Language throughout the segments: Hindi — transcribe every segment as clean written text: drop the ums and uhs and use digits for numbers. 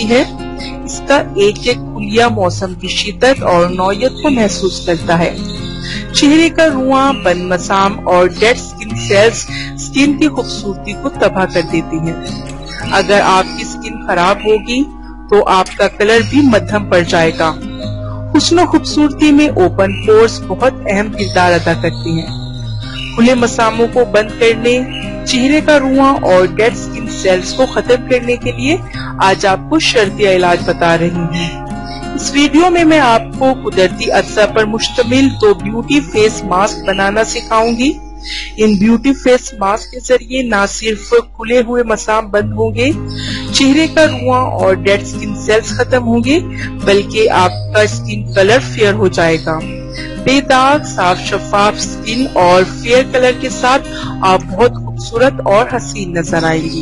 होती है। इसका एक एक कुलिया मौसम की शिद्दत और नौयत को महसूस करता है। चेहरे का रुआं, बन मसाम और डेड स्किन सेल्स स्किन की खूबसूरती को तबाह कर देती हैं। अगर आपकी स्किन खराब होगी तो आपका कलर भी मध्यम पड़ जाएगा। हुस्न खूबसूरती में ओपन पोर्स बहुत अहम किरदार अदा करती हैं। खुले मसामों को बंद करने, चेहरे का रुआं और डेड स्किन सेल्स को खत्म करने के लिए आज आपको शर्तिया इलाज बता रही हूँ। इस वीडियो में मैं आपको कुदरती अज्जा पर मुश्तमिल 2 ब्यूटी फेस मास्क बनाना सिखाऊंगी। इन ब्यूटी फेस मास्क के जरिए न सिर्फ खुले हुए मसाम बंद होंगे, चेहरे का रुआं और डेड स्किन सेल्स खत्म होंगे, बल्कि आपका स्किन कलर फेयर हो जाएगा। बेदाग, साफ शफाफ स्किन और फेयर कलर के साथ आप बहुत खूबसूरत और हसीन नजर आएंगी।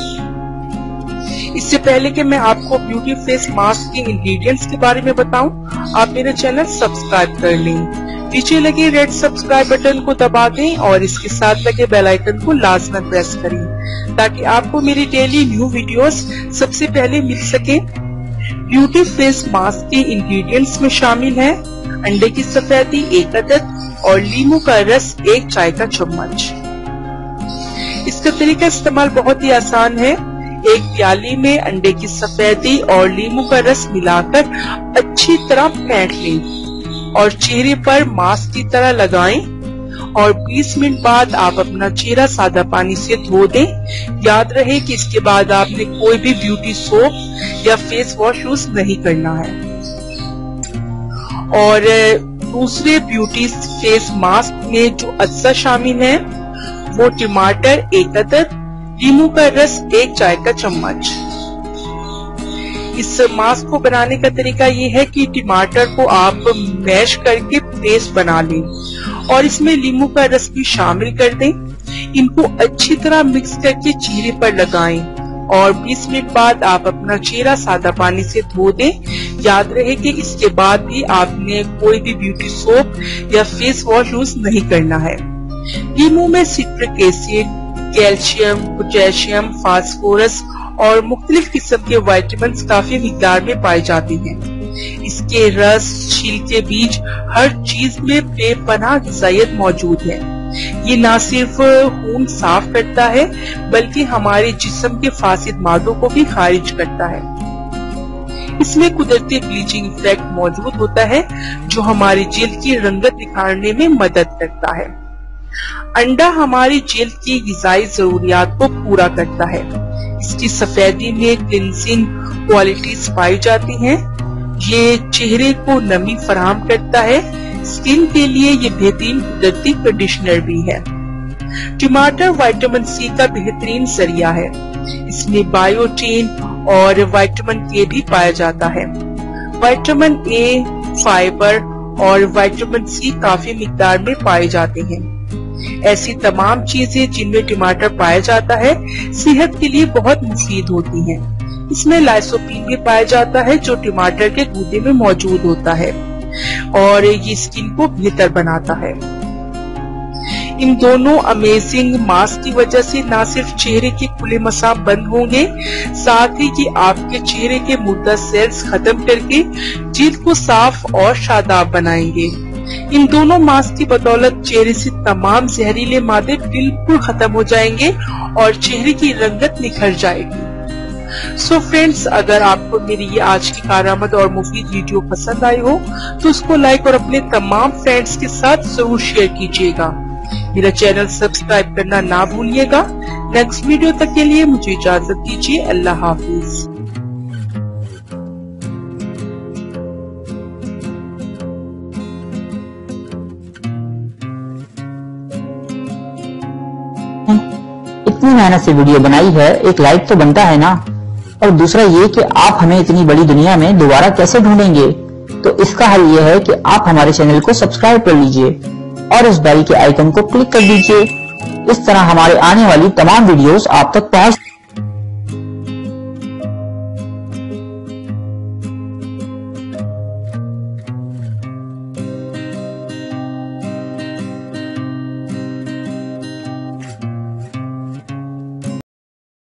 इससे पहले कि मैं आपको ब्यूटी फेस मास्क के इंग्रेडिएंट्स के बारे में बताऊं, आप मेरा चैनल सब्सक्राइब कर लें। नीचे लगे रेड सब्सक्राइब बटन को दबा दें और इसके साथ लगे बेल आइकन को लाजमन प्रेस करें ताकि आपको मेरी डेली न्यू वीडियोस सबसे पहले मिल सके। ब्यूटी फेस मास्क के इंग्रेडिएंट्स में शामिल है अंडे की सफेदी 1 अदद और लीमू का रस 1 चाय का चम्मच। इसका तरीका इस्तेमाल बहुत ही आसान है। एक प्याली में अंडे की सफेदी और लीमू का रस मिलाकर अच्छी तरह फेंट लें और चेहरे पर मास्क की तरह लगाएं और 20 मिनट बाद आप अपना चेहरा सादा पानी से धो दें। याद रहे कि इसके बाद आपने कोई भी ब्यूटी सोप या फेस वॉश यूज नहीं करना है। और दूसरे ब्यूटी फेस मास्क में जो अज्जा शामिल है वो टमाटर 1 अदद, लीमू का रस 1 चाय का चम्मच। इस मास्क को बनाने का तरीका ये है कि टमाटर को आप मैश करके पेस्ट बना लें और इसमें लीमू का रस भी शामिल कर दें। इनको अच्छी तरह मिक्स करके चेहरे पर लगाएं और 20 मिनट बाद आप अपना चेहरा सादा पानी से धो दें। याद रहे कि इसके बाद भी आपने कोई भी ब्यूटी सोप या फेस वॉश यूज नहीं करना है। लीमू में citric acid, calcium, potassium, phosphorus और मुख्तलिफ किस्म के विटामिन्स काफी मिकदार में पाए जाते हैं। इसके रस, छिलके, बीज हर चीज में बेपनाह ग़िज़ाइयत मौजूद है। ये न सिर्फ खून साफ करता है बल्कि हमारे जिस्म के फासिद मादों को भी खारिज करता है। इसमें कुदरती ब्लीचिंग इफेक्ट मौजूद होता है जो हमारी जिल्द की रंगत दिखाने में मदद करता है। अंडा हमारी जिल्द की ग़िज़ाई जरूरियात को पूरा करता है। इसकी सफेदी में क्लिनजिंग क्वालिटीज पाई जाती हैं। ये चेहरे को नमी फराहम करता है। स्किन के लिए ये बेहतरीन कुदरती कंडीशनर भी है। टमाटर विटामिन सी का बेहतरीन जरिया है। इसमें बायोटीन और विटामिन के भी पाया जाता है। विटामिन ए, फाइबर और विटामिन सी काफी मिकदार में पाए जाते हैं। ऐसी तमाम चीजें जिनमें टमाटर पाया जाता है सेहत के लिए बहुत मुफीद होती हैं। इसमें लाइसोपीन भी पाया जाता है जो टमाटर के गूदे में मौजूद होता है और ये स्किन को बेहतर बनाता है। इन दोनों अमेजिंग मास्क की वजह से न सिर्फ चेहरे के खुले मसाम बंद होंगे, साथ ही कि आपके चेहरे के मुर्दा सेल्स खत्म करके जिल्द को साफ और शादाब बनाएंगे। इन दोनों मास्क की बदौलत चेहरे से तमाम जहरीले मादे बिल्कुल खत्म हो जाएंगे और चेहरे की रंगत निखर जाएगी। सो फ्रेंड्स, अगर आपको मेरी ये आज की कारआमद और मुफीद वीडियो पसंद आई हो तो उसको लाइक और अपने तमाम फ्रेंड्स के साथ जरूर शेयर कीजिएगा। मेरा चैनल सब्सक्राइब करना ना भूलिएगा। नेक्स्ट वीडियो तक के लिए मुझे इजाजत दीजिए। अल्लाह हाफिज। इतनी मेहनत से वीडियो बनाई है, एक लाइक तो बनता है ना। और दूसरा ये कि आप हमें इतनी बड़ी दुनिया में दोबारा कैसे ढूंढेंगे, तो इसका हल ये है कि आप हमारे चैनल को सब्सक्राइब कर लीजिए और इस बेल के आइकन को क्लिक कर दीजिए। इस तरह हमारे आने वाली तमाम वीडियोस आप तक पहुंच